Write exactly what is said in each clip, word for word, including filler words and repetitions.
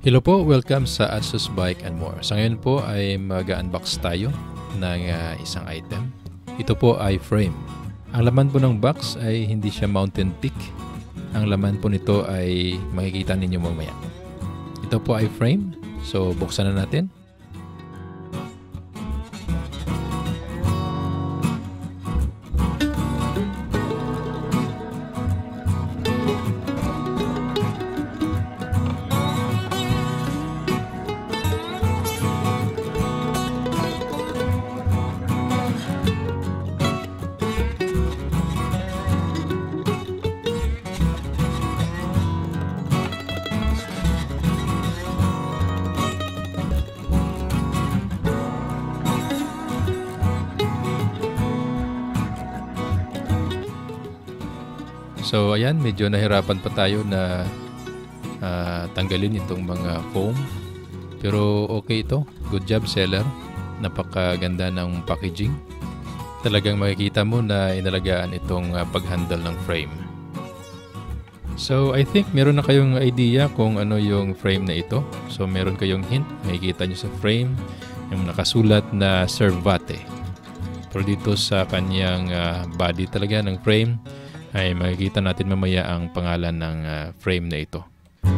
Hello po, welcome sa Asus Bike and More. Sa ngayon po ay mag-unbox tayo ng uh, isang item. Ito po ay frame. Ang laman po ng box ay hindi siya Mountain Peak. Ang laman po nito ay makikita ninyo mamaya. Ito po ay frame. So buksan na natin. So ayan, medyo nahirapan pa tayo na uh, tanggalin itong mga foam. Pero okay ito. Good job seller. Napakaganda ng packaging. Talagang makikita mo na inalagaan itong uh, pag-handle ng frame. So I think meron na kayong idea kung ano yung frame na ito. So meron kayong hint. Makikita nyo sa frame yung nakasulat na Servate. Pero dito sa kanyang uh, body talaga ng frame ay makikita natin mamaya ang pangalan ng uh, frame na ito.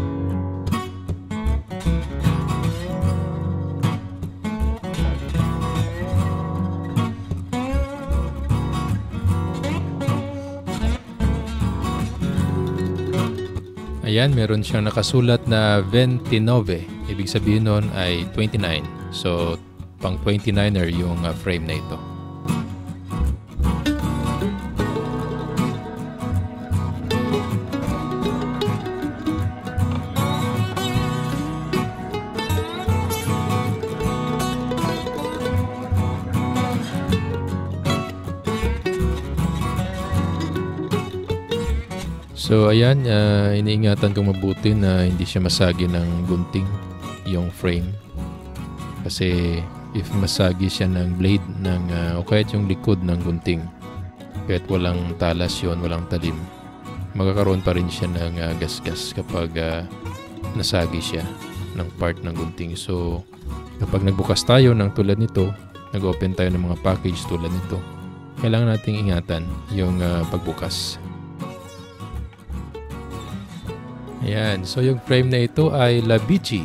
Ayan, meron siyang nakasulat na twenty-nine. Ibig sabihin nun ay twenty-nine. So, pang twenty-niner yung uh, frame na ito. So ayan, uh, iniingatan kong mabuti na hindi siya masagi ng gunting yung frame. Kasi if masagi siya ng blade ng, uh, o kahit yung likod ng gunting, kahit walang talas yun, walang talim, magkakaroon pa rin siya ng uh, gasgas kapag uh, nasagi siya ng part ng gunting. So kapag nagbukas tayo ng tulad nito, nag-open tayo ng mga package tulad nito, kailangan nating ingatan yung uh, pagbukas. Ayan, so yung frame na ito ay Labici.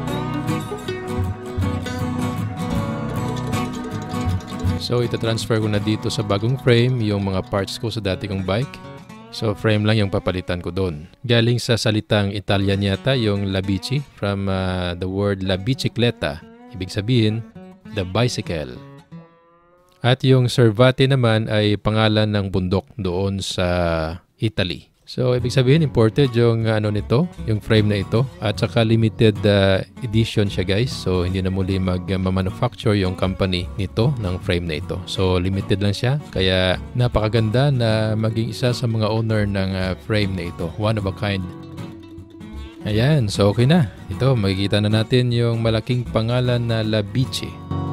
So ita-transfer ko na dito sa bagong frame yung mga parts ko sa dati kong bike. So frame lang yung papalitan ko doon. Galing sa salitang Italian yata yung Labici from uh, the word la bicicletta. Ibig sabihin, the bicycle. At yung Servate naman ay pangalan ng bundok doon sa Italy. So, ibig sabihin, imported yung ano nito, yung frame na ito. At saka limited uh, edition siya guys. So, hindi na muli mag-manufacture yung company nito ng frame na ito. So, limited lang siya. Kaya napakaganda na maging isa sa mga owner ng uh, frame na ito. One of a kind. Ayan, so okay na. Ito, makikita na natin yung malaking pangalan na Labici.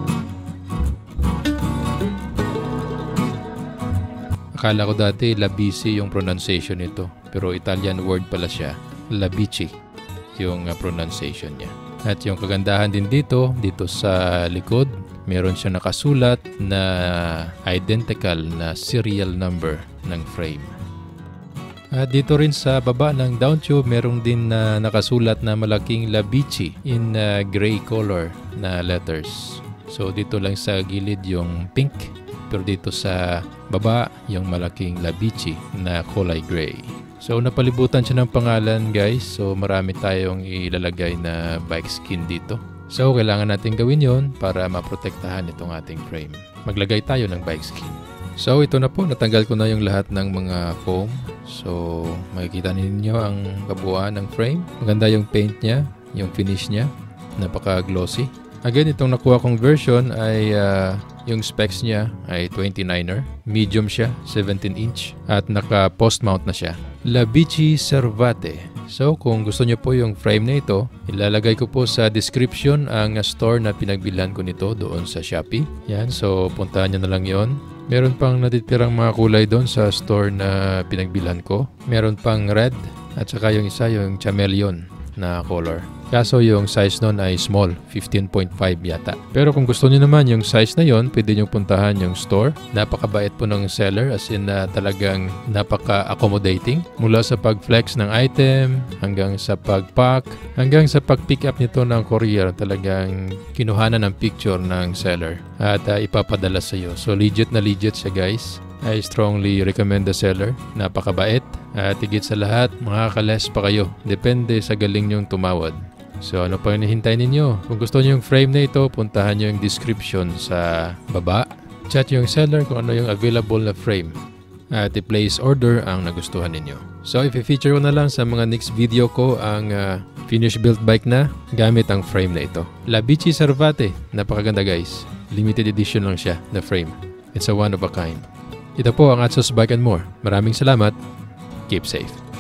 Akala ko dati Labici yung pronunciation nito, pero Italian word pala siya, Labici yung uh, pronunciation niya. At yung kagandahan din dito, dito sa likod, meron siya nakasulat na identical na serial number ng frame. At dito rin sa baba ng down tube, meron din na nakasulat na malaking Labici in uh, gray color na letters. So dito lang sa gilid yung pink. Pero dito sa baba, yung malaking Labici na kulay gray. So, napalibutan siya ng pangalan guys. So, marami tayong ilalagay na bike skin dito. So, kailangan natin gawin yon para maprotektahan itong ating frame. Maglagay tayo ng bike skin. So, ito na po. Natanggal ko na yung lahat ng mga foam. So, makikita ninyo ang kabuuan ng frame. Maganda yung paint niya, yung finish niya. Napaka-glossy. Again, itong nakuha kong version ay uh, yung specs niya ay twenty-niner. Medium siya, seventeen inch. At naka-post mount na siya. Labici Servate. So, kung gusto nyo po yung frame na ito, ilalagay ko po sa description ang store na pinagbilhan ko nito doon sa Shopee. Yan, so puntahan nyo na lang yon. Meron pang natitirang mga kulay doon sa store na pinagbilhan ko. Meron pang red at saka yung isa yung chameleon na color. Kaso yung size nun ay small, fifteen point five yata. Pero kung gusto niyo naman yung size na yon, pwede niyo puntahan yung store. Napakabait po ng seller, as in uh, talagang napaka-accommodating. Mula sa pag-flex ng item, hanggang sa pag-pack, hanggang sa pag-pick up nito ng courier, talagang kinuhanan ng picture ng seller at uh, ipapadala sa iyo. So legit na legit siya, guys. I strongly recommend the seller. Napakabait. At higit sa lahat, makaka-less pa kayo. Depende sa galing nyong tumawad. So ano pa yung hinihintay ninyo? Kung gusto nyo yung frame na ito, puntahan nyo yung description sa baba. Chat yung seller kung ano yung available na frame. At i-place order ang nagustuhan ninyo. So i-feature ko na lang sa mga next video ko ang uh, finished built bike na gamit ang frame na ito. Labici Cervate. Napakaganda, guys. Limited edition lang siya na frame. It's a one of a kind. Ito po ang Atsos Bike and More. Maraming salamat. Keep safe.